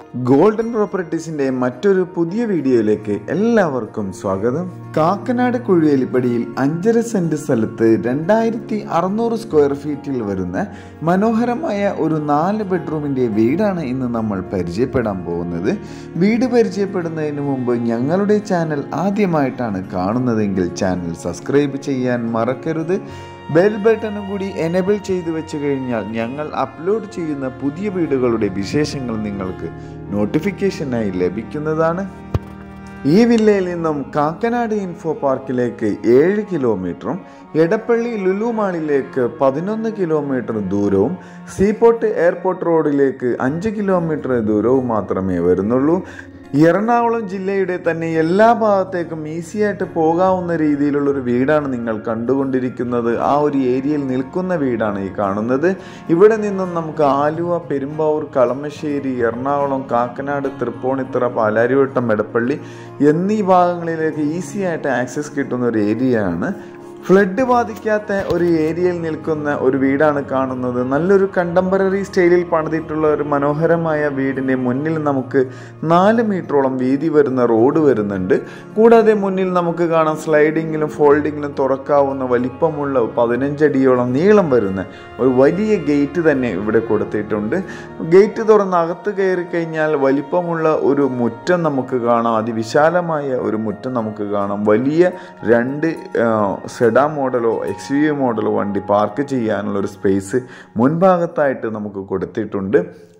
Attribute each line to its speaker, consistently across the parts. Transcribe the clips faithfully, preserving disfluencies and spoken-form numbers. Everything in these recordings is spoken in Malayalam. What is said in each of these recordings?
Speaker 1: Golden Propertiesന്റെ മറ്റൊരു പുതിയ വീഡിയോയിലേക്ക് എല്ലാവർക്കും സ്വാഗതം. കാക്കനാട് കുഴിവേലിപ്പടിയിൽ അഞ്ചര സെന്റ് സ്ഥലത്ത് രണ്ടായിരത്തി അറുന്നൂറ് സ്ക്വയർ ഫീറ്റിൽ വരുന്ന മനോഹരമായ ഒരു നാല് ബെഡ്റൂമിന്റെ വീടാണ് ഇന്ന് നമ്മൾ പരിചയപ്പെടാൻ പോകുന്നത്. വീട് പരിചയപ്പെടുന്നതിന് മുമ്പ് ഞങ്ങളുടെ ചാനൽ ആദ്യമായിട്ടാണ് കാണുന്നതെങ്കിൽ ചാനൽ സബ്സ്ക്രൈബ് ചെയ്യാൻ മറക്കരുത്. ബെൽ ബട്ടണും കൂടി എനേബിൾ ചെയ്തു വെച്ച് കഴിഞ്ഞാൽ ഞങ്ങൾ അപ്ലോഡ് ചെയ്യുന്ന പുതിയ വീഡിയോകളുടെ വിശേഷങ്ങൾ നിങ്ങൾക്ക് നോട്ടിഫിക്കേഷനായി ലഭിക്കുന്നതാണ്. ഈ വില്ലയിൽ നിന്നും കാക്കനാട് ഇൻഫോ പാർക്കിലേക്ക് ഏഴ് കിലോമീറ്ററും എടപ്പള്ളി ലുലു മാളിലേക്ക് പതിനൊന്ന് കിലോമീറ്റർ ദൂരവും സീപോർട്ട് എയർപോർട്ട് റോഡിലേക്ക് അഞ്ച് കിലോമീറ്റർ ദൂരവും മാത്രമേ വരുന്നുള്ളൂ. എറണാകുളം ജില്ലയുടെ തന്നെ എല്ലാ ഭാഗത്തേക്കും ഈസിയായിട്ട് പോകാവുന്ന രീതിയിലുള്ളൊരു വീടാണ് നിങ്ങൾ കണ്ടുകൊണ്ടിരിക്കുന്നത്. ആ ഒരു ഏരിയയിൽ നിൽക്കുന്ന വീടാണ് ഈ കാണുന്നത്. ഇവിടെ നിന്നും നമുക്ക് ആലുവ, പെരുമ്പാവൂർ, കളമശ്ശേരി, എറണാകുളം, കാക്കനാട്, തൃപ്പൂണിത്തുറ, പാലാരിവട്ടം, എടപ്പള്ളി എന്നീ ഭാഗങ്ങളിലേക്ക് ഈസിയായിട്ട് ആക്സസ് കിട്ടുന്ന ഒരു ഏരിയയാണ്. ഫ്ലഡ് ബാധിക്കാത്ത ഒരു ഏരിയയിൽ നിൽക്കുന്ന ഒരു വീടാണ് കാണുന്നത്. നല്ലൊരു കണ്ടംപററി സ്റ്റൈലിൽ പണിതിട്ടുള്ള ഒരു മനോഹരമായ വീടിൻ്റെ മുന്നിൽ നമുക്ക് നാല് മീറ്ററോളം വീതി വരുന്ന റോഡ് വരുന്നുണ്ട്. കൂടാതെ മുന്നിൽ നമുക്ക് കാണാം സ്ലൈഡിങ്ങിലും ഫോൾഡിങ്ങിലും തുറക്കാവുന്ന വലിപ്പമുള്ള പതിനഞ്ചടിയോളം നീളം വരുന്ന ഒരു വലിയ ഗേറ്റ് തന്നെ ഇവിടെ കൊടുത്തിട്ടുണ്ട്. ഗേറ്റ് തുറന്ന് അകത്ത് കയറി കഴിഞ്ഞാൽ വലിപ്പമുള്ള ഒരു മുറ്റം നമുക്ക് കാണാം. അതിവിശാലമായ ഒരു മുറ്റം നമുക്ക് കാണാം. വലിയ രണ്ട് സെഡാ മോഡലോ എക്സ് യു മോഡലോ വണ്ടി പാർക്ക് ചെയ്യാനുള്ള ഒരു സ്പേസ് മുൻഭാഗത്തായിട്ട് നമുക്ക് കൊടുത്തിട്ടുണ്ട്.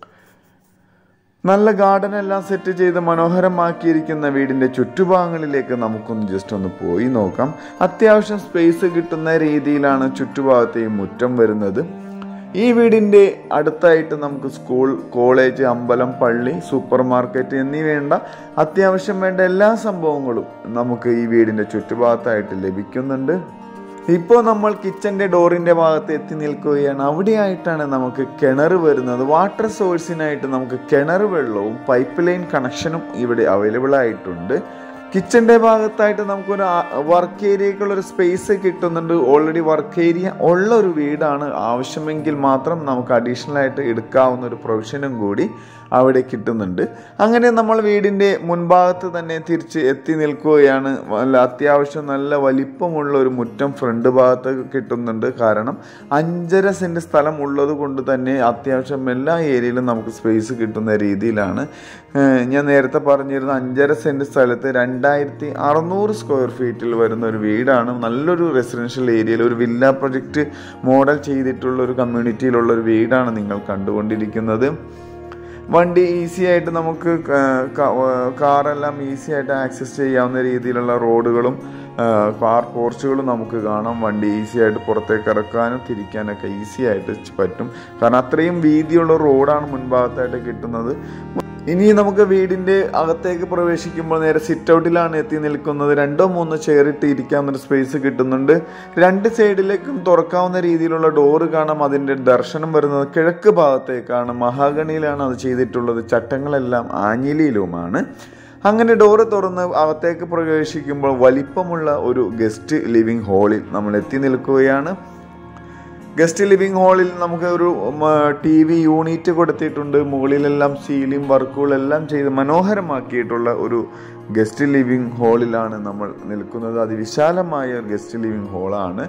Speaker 1: നല്ല ഗാർഡൻ എല്ലാം സെറ്റ് ചെയ്ത് മനോഹരമാക്കിയിരിക്കുന്ന വീടിൻ്റെ ചുറ്റുഭാഗങ്ങളിലേക്ക് നമുക്കൊന്ന് ജസ്റ്റ് ഒന്ന് പോയി നോക്കാം. അത്യാവശ്യം സ്പേസ് കിട്ടുന്ന രീതിയിലാണ് ചുറ്റുഭാഗത്തെയും മുറ്റം വരുന്നത്. ഈ വീടിൻ്റെ അടുത്തായിട്ട് നമുക്ക് സ്കൂൾ, കോളേജ്, അമ്പലം, പള്ളി, സൂപ്പർ മാർക്കറ്റ് എന്നീ വേണ്ട അത്യാവശ്യം വേണ്ട എല്ലാ സംഭവങ്ങളും നമുക്ക് ഈ വീടിൻ്റെ ചുറ്റുഭാഗത്തായിട്ട് ലഭിക്കുന്നുണ്ട്. ഇപ്പോൾ നമ്മൾ കിച്ചൻ്റെ ഡോറിൻ്റെ ഭാഗത്ത് എത്തി നിൽക്കുകയാണ്. അവിടെയായിട്ടാണ് നമുക്ക് കിണർ വരുന്നത്. വാട്ടർ സോഴ്സിനായിട്ട് നമുക്ക് കിണർ വെള്ളവും പൈപ്പ് ലൈൻ കണക്ഷനും ഇവിടെ അവൈലബിൾ ആയിട്ടുണ്ട്. കിച്ചൻ്റെ ഭാഗത്തായിട്ട് നമുക്കൊരു വർക്ക് ഏരിയക്കുള്ളൊരു സ്പേസ് കിട്ടുന്നുണ്ട്. ഓൾറെഡി വർക്ക് ഏരിയ ഉള്ള ഒരു വീടാണ്. ആവശ്യമെങ്കിൽ മാത്രം നമുക്ക് അഡീഷണൽ ആയിട്ട് എടുക്കാവുന്ന ഒരു പ്രൊവിഷനും കൂടി അവിടെ കിട്ടുന്നുണ്ട്. അങ്ങനെ നമ്മൾ വീടിൻ്റെ മുൻഭാഗത്ത് തന്നെ തിരിച്ച് എത്തി നിൽക്കുകയാണ്. നല്ല അത്യാവശ്യം നല്ല വലിപ്പമുള്ള ഒരു മുറ്റം ഫ്രണ്ട് ഭാഗത്ത് കിട്ടുന്നുണ്ട്. കാരണം അഞ്ചര സെൻറ്റ് സ്ഥലം ഉള്ളത് കൊണ്ട് തന്നെ അത്യാവശ്യം എല്ലാ ഏരിയയിലും നമുക്ക് സ്പേസ് കിട്ടുന്ന രീതിയിലാണ്. ഞാൻ നേരത്തെ പറഞ്ഞിരുന്ന അഞ്ചര സെൻറ്റ് സ്ഥലത്ത് രണ്ടായിരത്തി അറുന്നൂറ് സ്ക്വയർ ഫീറ്റിൽ വരുന്ന ഒരു വീടാണ്. നല്ലൊരു റെസിഡൻഷ്യൽ ഏരിയയിൽ ഒരു വില്ല പ്രൊജക്റ്റ് മോഡൽ ചെയ്തിട്ടുള്ള ഒരു കമ്മ്യൂണിറ്റിയിലുള്ള ഒരു വീടാണ് നിങ്ങൾ കണ്ടുകൊണ്ടിരിക്കുന്നത്. വണ്ടി ഈസി ആയിട്ട് നമുക്ക് കാറെല്ലാം ഈസി ആയിട്ട് ആക്സസ് ചെയ്യാവുന്ന രീതിയിലുള്ള റോഡുകളും കാർ പോർച്ചുകളും നമുക്ക് കാണാം. വണ്ടി ഈസി ആയിട്ട് പുറത്തേക്ക് ഇറക്കാനും തിരിക്കാനൊക്കെ ഈസി ആയിട്ട് പറ്റും. കാരണം അത്രയും വീതിയുള്ള റോഡാണ് മുൻഭാഗത്തായിട്ട് കിട്ടുന്നത്. ഇനി നമുക്ക് വീടിൻ്റെ അകത്തേക്ക് പ്രവേശിക്കുമ്പോൾ നേരെ സിറ്റ് ഔട്ടിലാണ് എത്തി നിൽക്കുന്നത്. രണ്ടോ മൂന്നോ ചെയറിട്ട് ഇരിക്കാവുന്നൊരു സ്പേസ് കിട്ടുന്നുണ്ട്. രണ്ട് സൈഡിലേക്കും തുറക്കാവുന്ന രീതിയിലുള്ള ഡോറ് കാണാം. അതിൻ്റെ ദർശനം വരുന്നത് കിഴക്ക് ഭാഗത്തേക്കാണ്. മഹാഗണിയിലാണ് അത് ചെയ്തിട്ടുള്ളത്. ചട്ടങ്ങളെല്ലാം ആഞ്ഞിലിയിലുമാണ്. അങ്ങനെ ഡോറ് തുറന്ന് അകത്തേക്ക് പ്രവേശിക്കുമ്പോൾ വലിപ്പമുള്ള ഒരു ഗസ്റ്റ് ലിവിങ് ഹാളിൽ നമ്മൾ എത്തി നിൽക്കുകയാണ്. ഗസ്റ്റ് ലിവിങ് ഹാളിൽ നമുക്ക് ഒരു ടി വി യൂണിറ്റ് കൊടുത്തിട്ടുണ്ട്. മുകളിലെല്ലാം സീലിംഗ് വർക്കുകളെല്ലാം ചെയ്ത് മനോഹരമാക്കിയിട്ടുള്ള ഒരു ഗസ്റ്റ് ലിവിങ് ഹാളിലാണ് നമ്മൾ നിൽക്കുന്നത്. അതിവിശാലമായ ഒരു ഗസ്റ്റ് ലിവിങ് ഹാളാണ്.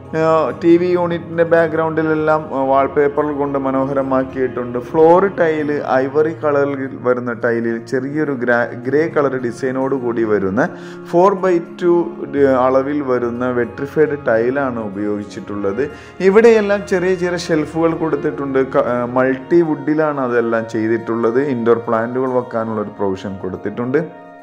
Speaker 1: ടി വി യൂണിറ്റിൻ്റെ ബാക്ക്ഗ്രൗണ്ടിലെല്ലാം വാൾപേപ്പറിൽ കൊണ്ട് മനോഹരമാക്കിയിട്ടുണ്ട്. ഫ്ലോർ ടൈല് ഐവറി കളറിൽ വരുന്ന ടൈലിൽ ചെറിയൊരു ഗ്രാ ഗ്രേ കളർ ഡിസൈനോട് കൂടി വരുന്ന ഫോർ ബൈ ടു അളവിൽ വരുന്ന വെട്രിഫൈഡ് ടൈലാണ് ഉപയോഗിച്ചിട്ടുള്ളത്. ഇവിടെയെല്ലാം ചെറിയ ചെറിയ ഷെൽഫുകൾ കൊടുത്തിട്ടുണ്ട്. മൾട്ടി വുഡിലാണ് അതെല്ലാം ചെയ്തിട്ടുള്ളത്. ഇൻഡോർ പ്ലാന്റുകൾ വെക്കാനുള്ള ഒരു പ്രൊവിഷൻ കൊടുത്തിട്ടുണ്ട്.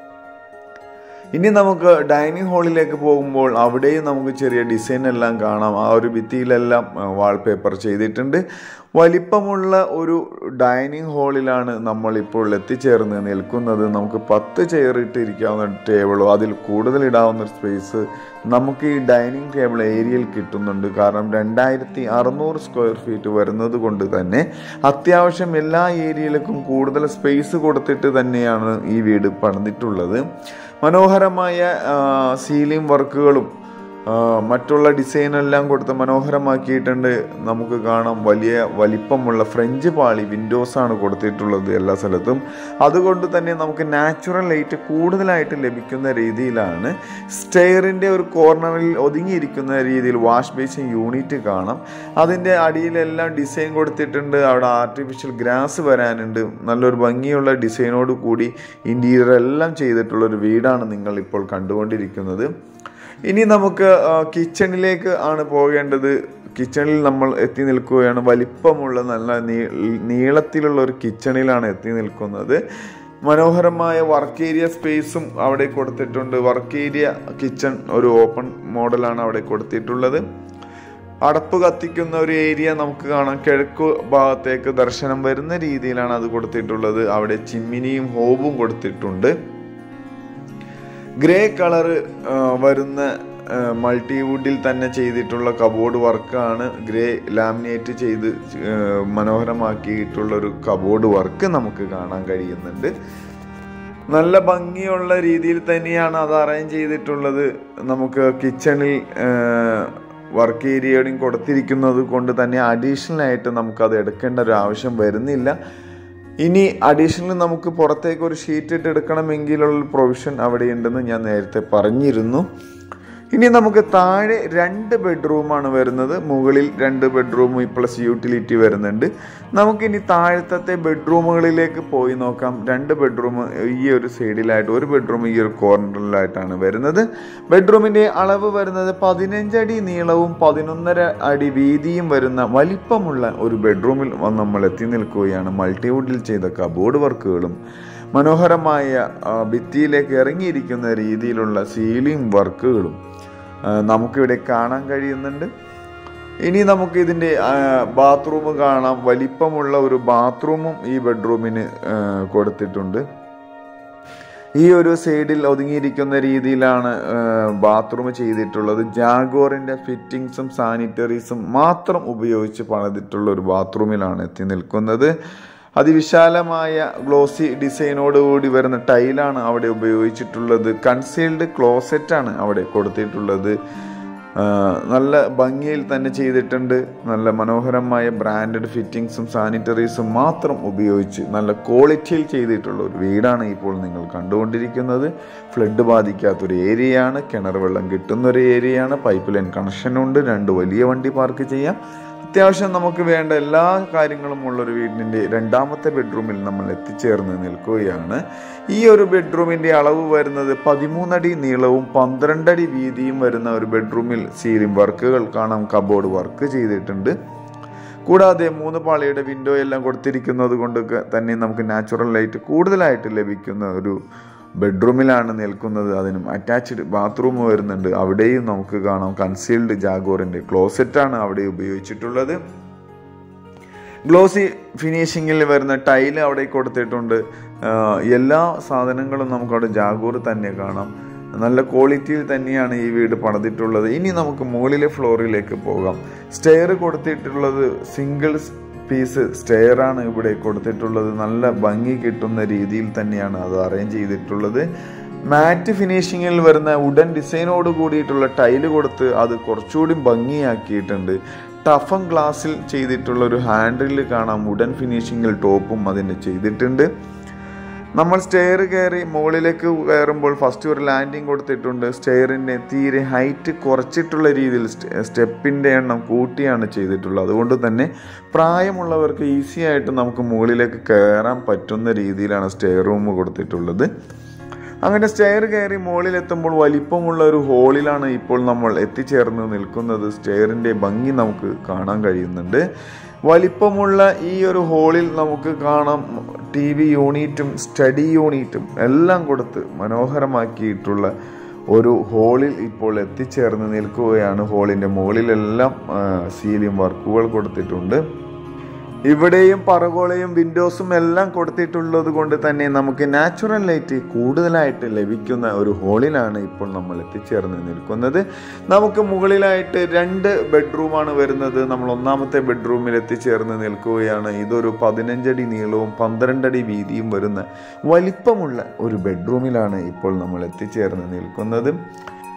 Speaker 1: ഇനി നമുക്ക് ഡൈനിങ് ഹാളിലേക്ക് പോകുമ്പോൾ അവിടെയും നമുക്ക് ചെറിയ ഡിസൈൻ എല്ലാം കാണാം. ആ ഒരു ഭിത്തിയിലെല്ലാം വാൾപേപ്പർ ചെയ്തിട്ടുണ്ട്. വലിപ്പമുള്ള ഒരു ഡൈനിങ് ഹാളിലാണ് നമ്മളിപ്പോൾ എത്തിച്ചേർന്ന് നിൽക്കുന്നത്. നമുക്ക് പത്ത് ചെയർ ഇട്ടിരിക്കാവുന്ന ടേബിളോ അതിൽ കൂടുതൽ ഇടാവുന്ന സ്പേസ് നമുക്ക് ഈ ഡൈനിങ് ടേബിൾ ഏരിയയിൽ കിട്ടുന്നുണ്ട്. കാരണം രണ്ടായിരത്തി അറുന്നൂറ് സ്ക്വയർ ഫീറ്റ് വരുന്നത് കൊണ്ട് തന്നെ അത്യാവശ്യം എല്ലാ ഏരിയയിലേക്കും കൂടുതൽ സ്പേസ് കൊടുത്തിട്ട് തന്നെയാണ് ഈ വീട് പണിതിട്ടുള്ളത്. മനോഹരമായ സീലിംഗ് വർക്കുകളും മറ്റുള്ള ഡിസൈനെല്ലാം കൊടുത്ത് മനോഹരമാക്കിയിട്ടുണ്ട്. നമുക്ക് കാണാം വലിയ വലിപ്പമുള്ള ഫ്രഞ്ച് പാളി വിൻഡോസാണ് കൊടുത്തിട്ടുള്ളത് എല്ലാ സ്ഥലത്തും. അതുകൊണ്ട് തന്നെ നമുക്ക് നാച്ചുറൽ ലൈറ്റ് കൂടുതലായിട്ട് ലഭിക്കുന്ന രീതിയിലാണ്. സ്റ്റെയറിൻ്റെ ഒരു കോർണറിൽ ഒതുങ്ങിയിരിക്കുന്ന രീതിയിൽ വാഷ് ബേസിൻ യൂണിറ്റ് കാണാം. അതിൻ്റെ അടിയിലെല്ലാം ഡിസൈൻ കൊടുത്തിട്ടുണ്ട്. അവിടെ ആർട്ടിഫിഷ്യൽ ഗ്രാസ് വരാനുണ്ട്. നല്ലൊരു ഭംഗിയുള്ള ഡിസൈനോട് കൂടി ഇൻറ്റീരിയർ എല്ലാം ചെയ്തിട്ടുള്ളൊരു വീടാണ് നിങ്ങൾ ഇപ്പോൾ കണ്ടുകൊണ്ടിരിക്കുന്നത്. ഇനി നമുക്ക് കിച്ചണിലേക്ക് ആണ് പോകേണ്ടത്. കിച്ചണിൽ നമ്മൾ എത്തി നിൽക്കുകയാണ്. വലിപ്പമുള്ള നല്ല നീളത്തിലുള്ള ഒരു കിച്ചണിലാണ് എത്തി നിൽക്കുന്നത്. മനോഹരമായ വർക്ക് ഏരിയ സ്പേസും അവിടെ കൊടുത്തിട്ടുണ്ട്. വർക്ക് ഏരിയ കിച്ചൺ ഒരു ഓപ്പൺ മോഡലാണ് അവിടെ കൊടുത്തിട്ടുള്ളത്. അടപ്പ് കത്തിക്കുന്ന ഒരു ഏരിയ നമുക്ക് കാണാം. കിഴക്ക് ഭാഗത്തേക്ക് ദർശനം വരുന്ന രീതിയിലാണ് അത് കൊടുത്തിട്ടുള്ളത്. അവിടെ ചിമ്മിനിയും ഹോബും കൊടുത്തിട്ടുണ്ട്. ഗ്രേ കളറ് വരുന്ന മൾട്ടിവുഡിൽ തന്നെ ചെയ്തിട്ടുള്ള കബോർഡ് വർക്കാണ്. ഗ്രേ ലാമിനേറ്റ് ചെയ്ത് മനോഹരമാക്കിയിട്ടുള്ളൊരു കബോർഡ് വർക്ക് നമുക്ക് കാണാൻ കഴിയുന്നുണ്ട്. നല്ല ഭംഗിയുള്ള രീതിയിൽ തന്നെയാണ് അത് അറേഞ്ച് ചെയ്തിട്ടുള്ളത്. നമുക്ക് കിച്ചണിൽ വർക്ക് ഏരിയയും കൊടുത്തിരിക്കുന്നത് കൊണ്ട് തന്നെ അഡീഷണൽ ആയിട്ട് നമുക്കത് എടുക്കേണ്ട ഒരു ആവശ്യം വരുന്നില്ല. ഇനി അഡീഷണൽ നമുക്ക് പുറത്തേക്ക് ഒരു ഷീറ്റ് ഇട്ട് എടുക്കണമെങ്കിലുള്ള പ്രൊവിഷൻ അവിടെ ഉണ്ടെന്ന് ഞാൻ നേരത്തെ പറഞ്ഞിരുന്നു. ഇനി നമുക്ക് താഴെ രണ്ട് ബെഡ്റൂമാണ് വരുന്നത്. മുകളിൽ രണ്ട് ബെഡ്റൂം പ്ലസ് യൂട്ടിലിറ്റി വരുന്നുണ്ട്. നമുക്കിനി താഴത്തെ ബെഡ്റൂമുകളിലേക്ക് പോയി നോക്കാം. രണ്ട് ബെഡ്റൂം ഈ ഒരു സൈഡിലായിട്ട്, ഒരു ബെഡ്റൂം ഈ ഒരു കോർണറിലായിട്ടാണ് വരുന്നത്. ബെഡ്റൂമിൻ്റെ അളവ് വരുന്നത് പതിനഞ്ചടി നീളവും പതിനൊന്നര അടി വീതിയും വരുന്ന വലിപ്പമുള്ള ഒരു ബെഡ്റൂമിൽ നമ്മൾ എത്തി നിൽക്കുകയാണ്. മൾട്ടിവുഡിൽ ചെയ്ത കബോർഡ് വർക്കുകളും മനോഹരമായ ഭിത്തിയിലേക്ക് ഇറങ്ങിയിരിക്കുന്ന രീതിയിലുള്ള സീലിംഗ് വർക്കുകളും നമുക്കിവിടെ കാണാൻ കഴിയുന്നുണ്ട്. ഇനി നമുക്ക് ഇതിൻ്റെ ബാത്റൂം കാണാം. വലിപ്പമുള്ള ഒരു ബാത്റൂമും ഈ ബെഡ്റൂമിന് കൊടുത്തിട്ടുണ്ട്. ഈ ഒരു സൈഡിൽ ഒതുങ്ങിയിരിക്കുന്ന രീതിയിലാണ് ബാത്റൂം ചെയ്തിട്ടുള്ളത്. ജാഗോറിൻ്റെ ഫിറ്റിങ്സും സാനിറ്ററീസും മാത്രം ഉപയോഗിച്ച് പണിതിട്ടുള്ള ഒരു ബാത്റൂമിലാണ് എത്തി നിൽക്കുന്നത്. അതിവിശാലമായ ഗ്ലോസി ഡിസൈനോട് കൂടി വരുന്ന ടൈലാണ് അവിടെ ഉപയോഗിച്ചിട്ടുള്ളത്. കൺസീൽഡ് ക്ലോസറ്റാണ് അവിടെ കൊടുത്തിട്ടുള്ളത്. നല്ല ഭംഗിയിൽ തന്നെ ചെയ്തിട്ടുണ്ട്. നല്ല മനോഹരമായ ബ്രാൻഡഡ് ഫിറ്റിങ്സും സാനിറ്ററീസും മാത്രം ഉപയോഗിച്ച് നല്ല ക്വാളിറ്റിയിൽ ചെയ്തിട്ടുള്ള ഒരു വീടാണ് ഇപ്പോൾ നിങ്ങൾ കണ്ടുകൊണ്ടിരിക്കുന്നത്. ഫ്ലഡ് ബാധിക്കാത്തൊരു ഏരിയയാണ്. കിണർ വെള്ളം കിട്ടുന്നൊരു ഏരിയയാണ്. പൈപ്പ് ലൈൻ കണക്ഷനുണ്ട്. രണ്ട് വലിയ വണ്ടി പാർക്ക് ചെയ്യാം. അത്യാവശ്യം നമുക്ക് വേണ്ട എല്ലാ കാര്യങ്ങളും ഉള്ളൊരു വീടിൻ്റെ രണ്ടാമത്തെ ബെഡ്റൂമിൽ നമ്മൾ എത്തിച്ചേർന്ന് നിൽക്കുകയാണ്. ഈ ഒരു ബെഡ്റൂമിൻ്റെ അളവ് വരുന്നത് പതിമൂന്നടി നീളവും പന്ത്രണ്ടടി വീതിയും വരുന്ന ഒരു ബെഡ്റൂമിൽ സീലിംഗ് വർക്കുകൾ കാണാം. കബോർഡ് വർക്ക് ചെയ്തിട്ടുണ്ട്. കൂടാതെ മൂന്ന് പാളിയുടെ വിൻഡോ എല്ലാം കൊടുത്തിരിക്കുന്നത് കൊണ്ട് തന്നെ നമുക്ക് നാച്ചുറൽ ലൈറ്റ് കൂടുതലായിട്ട് ലഭിക്കുന്ന ഒരു ബെഡ്റൂമിലാണ് നിൽക്കുന്നത്. അതിനും അറ്റാച്ച്ഡ് ബാത്റൂം വരുന്നുണ്ട്. അവിടെയും നമുക്ക് കാണാം കൺസീൽഡ് ജാഗോറിൻ്റെ ക്ലോസറ്റാണ് അവിടെ ഉപയോഗിച്ചിട്ടുള്ളത്. ഗ്ലോസി ഫിനിഷിങ്ങിൽ വരുന്ന ടൈല് അവിടെ കൊടുത്തിട്ടുണ്ട്. എല്ലാ സാധനങ്ങളും നമുക്കവിടെ ജാഗോർ തന്നെ കാണാം. നല്ല ക്വാളിറ്റിയിൽ തന്നെയാണ് ഈ വീട് പണിതിട്ടുള്ളത്. ഇനി നമുക്ക് മുകളിലെ ഫ്ലോറിലേക്ക് പോകാം. സ്റ്റെയർ കൊടുത്തിട്ടുള്ളത് സിംഗിൾ പീസ് സ്റ്റെയറാണ് ഇവിടെ കൊടുത്തിട്ടുള്ളത്. നല്ല ഭംഗി കിട്ടുന്ന രീതിയിൽ തന്നെയാണ് അത് അറേഞ്ച് ചെയ്തിട്ടുള്ളത്. മാറ്റ് ഫിനിഷിങ്ങിൽ വരുന്ന വുഡൻ ഡിസൈനോട് കൂടിയിട്ടുള്ള ടൈല് കൊടുത്ത് അത് കുറച്ചുകൂടി ഭംഗിയാക്കിയിട്ടുണ്ട്. ടഫൻ ഗ്ലാസ്സിൽ ചെയ്തിട്ടുള്ള ഒരു ഹാൻഡിൽ കാണാം. വുഡൻ ഫിനിഷിങ്ങിൽ ടോപ്പും അതിന് ചെയ്തിട്ടുണ്ട്. നമ്മൾ സ്റ്റെയർ കയറി മുകളിലേക്ക് കയറുമ്പോൾ ഫസ്റ്റ് ഒരു ലാൻഡിങ് കൊടുത്തിട്ടുണ്ട്. സ്റ്റെയറിൻ്റെ തീരെ ഹൈറ്റ് കുറച്ചിട്ടുള്ള രീതിയിൽ സ്റ്റെപ്പിൻ്റെ എണ്ണം കൂട്ടിയാണ് ചെയ്തിട്ടുള്ളത്. അതുകൊണ്ട് തന്നെ പ്രായമുള്ളവർക്ക് ഈസി ആയിട്ട് നമുക്ക് മുകളിലേക്ക് കയറാൻ പറ്റുന്ന രീതിയിലാണ് സ്റ്റെയർ റൂം കൊടുത്തിട്ടുള്ളത്. അങ്ങനെ സ്റ്റെയർ കയറി മുകളിലെത്തുമ്പോൾ വലിപ്പമുള്ള ഒരു ഹോളിലാണ് ഇപ്പോൾ നമ്മൾ എത്തിച്ചേർന്ന് നിൽക്കുന്നത്. സ്റ്റെയറിൻ്റെ ഭംഗി നമുക്ക് കാണാൻ കഴിയുന്നുണ്ട്. വലിപ്പമുള്ള ഈ ഒരു ഹോളിൽ നമുക്ക് കാണാം ടി വി യൂണിറ്റും സ്റ്റഡി യൂണിറ്റും എല്ലാം കൊടുത്ത് മനോഹരമാക്കിയിട്ടുള്ള ഒരു ഹോളിൽ ഇപ്പോൾ എത്തിച്ചേർന്ന് നിൽക്കുകയാണ്. ഹോളിൻ്റെ മുകളിലെല്ലാം സീലിംഗ് വർക്കുകൾ കൊടുത്തിട്ടുണ്ട്. ഇവിടെയും പറകോളയും വിൻഡോസും എല്ലാം കൊടുത്തിട്ടുള്ളത് കൊണ്ട് തന്നെ നമുക്ക് നാച്ചുറൽ ലൈറ്റ് കൂടുതലായിട്ട് ലഭിക്കുന്ന ഒരു ഹോളിലാണ് ഇപ്പോൾ നമ്മൾ എത്തിച്ചേർന്ന് നിൽക്കുന്നത്. നമുക്ക് മുകളിലായിട്ട് രണ്ട് ബെഡ്റൂമാണ് വരുന്നത്. നമ്മൾ ഒന്നാമത്തെ ബെഡ്റൂമിൽ എത്തിച്ചേർന്ന് നിൽക്കുകയാണ്. ഇതൊരു പതിനഞ്ചടി നീളവും പന്ത്രണ്ടടി വീതിയും വരുന്ന വലിപ്പമുള്ള ഒരു ബെഡ്റൂമിലാണ് ഇപ്പോൾ നമ്മൾ എത്തിച്ചേർന്ന് നിൽക്കുന്നത്.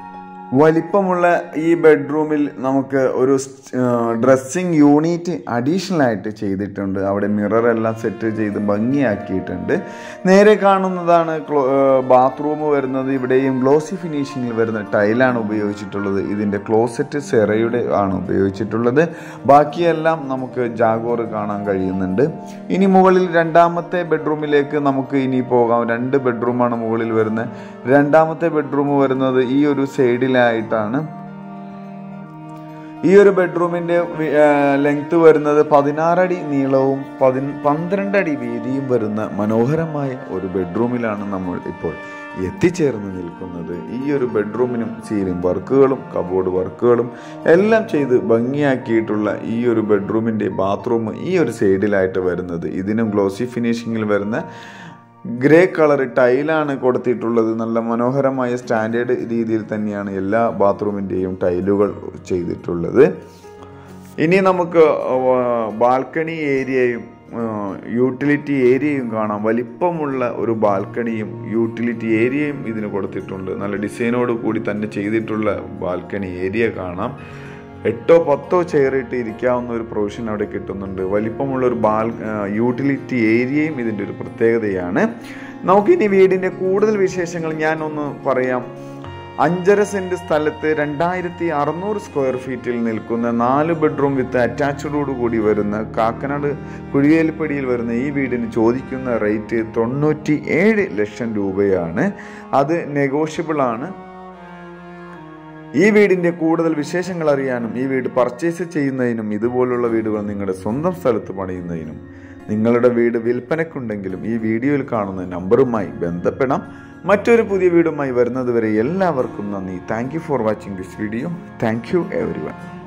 Speaker 1: വലിപ്പമുള്ള ഈ ബെഡ്റൂമിൽ നമുക്ക് ഒരു ഡ്രസ്സിങ് യൂണിറ്റ് അഡീഷണൽ ആയിട്ട് ചെയ്തിട്ടുണ്ട്. അവിടെ മിറർ എല്ലാം സെറ്റ് ചെയ്ത് ഭംഗിയാക്കിയിട്ടുണ്ട്. നേരെ കാണുന്നതാണ് ബാത്റൂം വരുന്നത്. ഇവിടെയും ഗ്ലോസി ഫിനിഷിങ്ങിൽ വരുന്ന ടൈലാണ് ഉപയോഗിച്ചിട്ടുള്ളത്. ഇതിൻ്റെ ക്ലോസറ്റ് സെറയുടെ ആണ് ഉപയോഗിച്ചിട്ടുള്ളത്. ബാക്കിയെല്ലാം നമുക്ക് ജാഗോർ കാണാൻ കഴിയുന്നുണ്ട്. ഇനി മുകളിൽ രണ്ടാമത്തെ ബെഡ്റൂമിലേക്ക് നമുക്ക് ഇനി പോകാം. രണ്ട് ബെഡ്റൂമാണ് മുകളിൽ വരുന്നത്. രണ്ടാമത്തെ ബെഡ്റൂം വരുന്നത് ഈ ഒരു സൈഡിൽ ായിട്ടാണ്. ഈ ഒരു ബെഡ്റൂമിന്റെ ലെങ്ത് വരുന്നത് പതിനാറടി നീളവും പതി പന്ത്രണ്ട് അടി വീതിയും വരുന്ന മനോഹരമായ ഒരു ബെഡ്റൂമിലാണ് നമ്മൾ ഇപ്പോൾ എത്തിച്ചേർന്ന് നിൽക്കുന്നത്. ഈ ഒരു ബെഡ്റൂമിനും സീലിംഗ് വർക്കുകളും കബോർഡ് വർക്കുകളും എല്ലാം ചെയ്ത് ഭംഗിയാക്കിയിട്ടുള്ള ഈ ഒരു ബെഡ്റൂമിന്റെ ബാത്റൂം ഈ ഒരു സൈഡിലായിട്ട് വരുന്നത്. ഇതിനും ഗ്ലോസി ഫിനിഷിങ്ങിൽ വരുന്ന ഗ്രേ കളർ ടൈലാണ് കൊടുത്തിട്ടുള്ളത്. നല്ല മനോഹരമായ സ്റ്റാൻഡേർഡ് രീതിയിൽ തന്നെയാണ് എല്ലാ ബാത്റൂമിൻ്റെയും ടൈലുകൾ ചെയ്തിട്ടുള്ളത്. ഇനി നമുക്ക് ബാൽക്കണി ഏരിയയും യൂട്ടിലിറ്റി ഏരിയയും കാണാം. വലിപ്പമുള്ള ഒരു ബാൽക്കണിയും യൂട്ടിലിറ്റി ഏരിയയും ഇതിന് കൊടുത്തിട്ടുണ്ട്. നല്ല ഡിസൈനോട് കൂടി തന്നെ ചെയ്തിട്ടുള്ള ബാൽക്കണി ഏരിയ കാണാം. എട്ടോ പത്തോ ചെയറിട്ട് ഇരിക്കാവുന്ന ഒരു പ്രൊവിഷൻ അവിടെ കിട്ടുന്നുണ്ട്. വലിപ്പമുള്ള ഒരു ബാൽ യൂട്ടിലിറ്റി ഏരിയയും ഇതിൻ്റെ ഒരു പ്രത്യേകതയാണ്. നമുക്കിനി വീടിൻ്റെ കൂടുതൽ വിശേഷങ്ങൾ ഞാൻ ഒന്ന് പറയാം. അഞ്ചര സെൻറ്റ് സ്ഥലത്ത് രണ്ടായിരത്തി അറുന്നൂറ് സ്ക്വയർ ഫീറ്റിൽ നിൽക്കുന്ന നാല് ബെഡ്റൂം വിത്ത് അറ്റാച്ച്ഡോട് കൂടി വരുന്ന കാക്കനാട് കുഴിവേലിപ്പടിയിൽ വരുന്ന ഈ വീടിന് ചോദിക്കുന്ന റേറ്റ് തൊണ്ണൂറ്റി ഏഴ് ലക്ഷം രൂപയാണ്. അത് നെഗോഷ്യബിൾ ആണ്. ഈ വീടിൻ്റെ കൂടുതൽ വിശേഷങ്ങൾ അറിയാനും ഈ വീട് പർച്ചേസ് ചെയ്യുന്നതിനും ഇതുപോലുള്ള വീടുകൾ നിങ്ങളുടെ സ്വന്തം സ്ഥലത്ത് പണിയുന്നതിനും നിങ്ങളുടെ വീട് വിൽപ്പനയ്ക്കുണ്ടെങ്കിലും ഈ വീഡിയോയിൽ കാണുന്ന നമ്പറുമായി ബന്ധപ്പെടാം. മറ്റൊരു പുതിയ വീടുമായി വരുന്നത് വരെ എല്ലാവർക്കും നന്ദി. Thank you for watching this video. Thank you everyone.